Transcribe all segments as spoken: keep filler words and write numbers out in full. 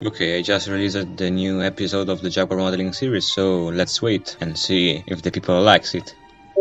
Okay, I just released the new episode of the Jaguar modeling series, so let's wait and see if the people likes it.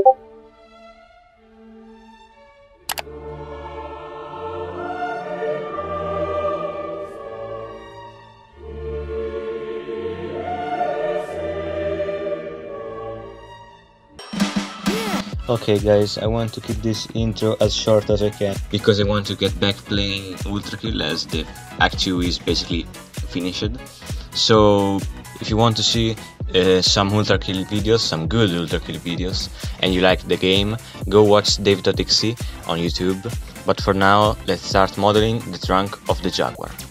Okay guys, I want to keep this intro as short as I can because I want to get back playing Ultra Kill as the Act two is basically finished. So if you want to see uh, some Ultra Kill videos, some good Ultra Kill videos, and you like the game, go watch dave dot e x e on YouTube. But for now, let's start modeling the trunk of the Jaguar.